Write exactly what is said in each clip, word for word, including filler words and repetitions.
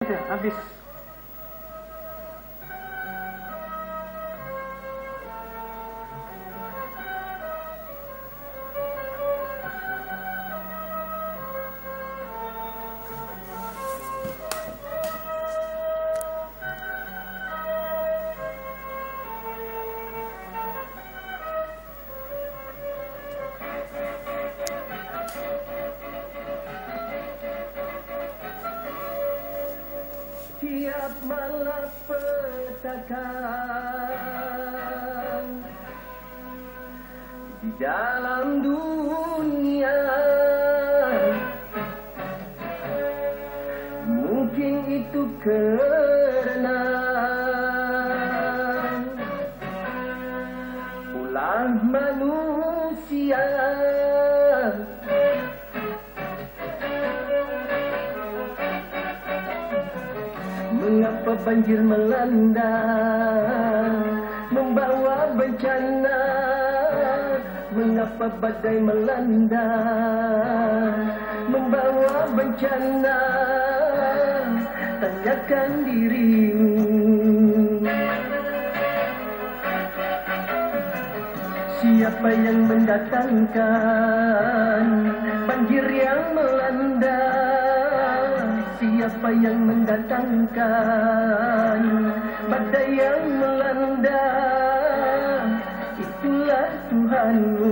Habis. Tiap malapetaka di dalam dunia, mungkin itu kerana ulah manusia. Mengapa banjir melanda, membawa bencana? Mengapa badai melanda, membawa bencana? Tanyakan dirimu, siapa yang mendatangkan banjir yang melanda? Siapa yang mendatangkan badai yang melanda? Itulah Tuhanmu.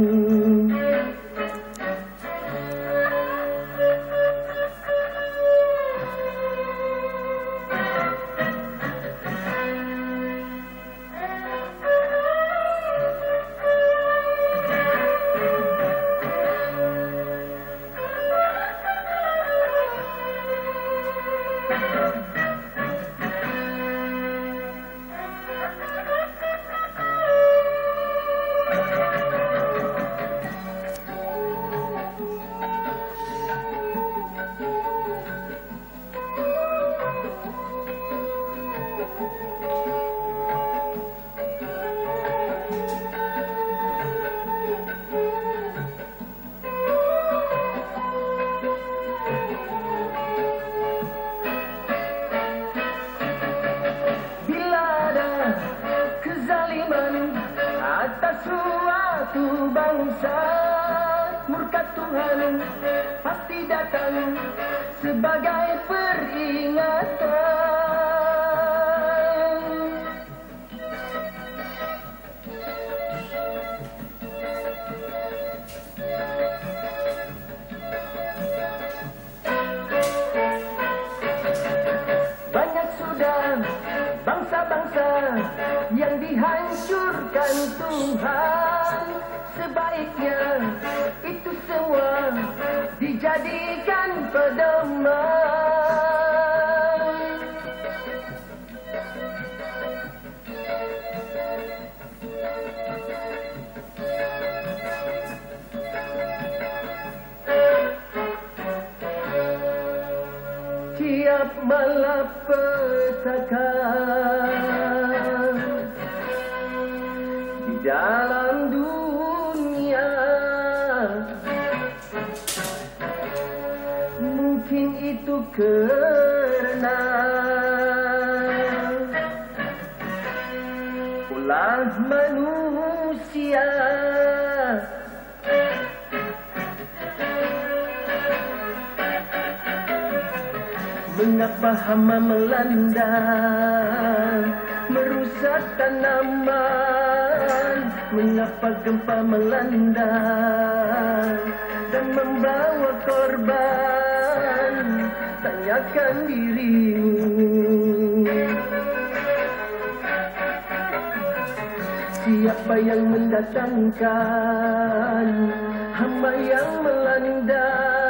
Atas suatu bangsa, murka Tuhan pasti datang sebagai peringatan. Banyak sudah bangsa-bangsa yang dihancurkan Tuhan, sebaiknya itu semua dijadikan pedoman. Tiap malapetaka di dalam dunia, mungkin itu kerana ulah manusia. Mengapa hama melanda, merusak tanaman? Mengapa gempa melanda dan membawa korban? Tanyakan dirimu, siapa yang mendatangkan hama yang melanda?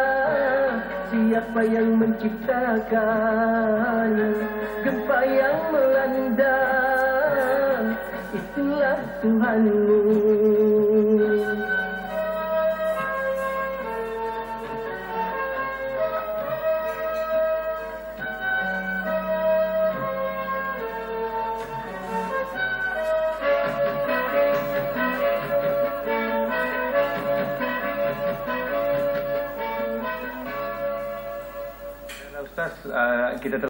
Siapa yang menciptakan gempa yang melanda? Itulah Tuhanmu. Ustaz, uh, kita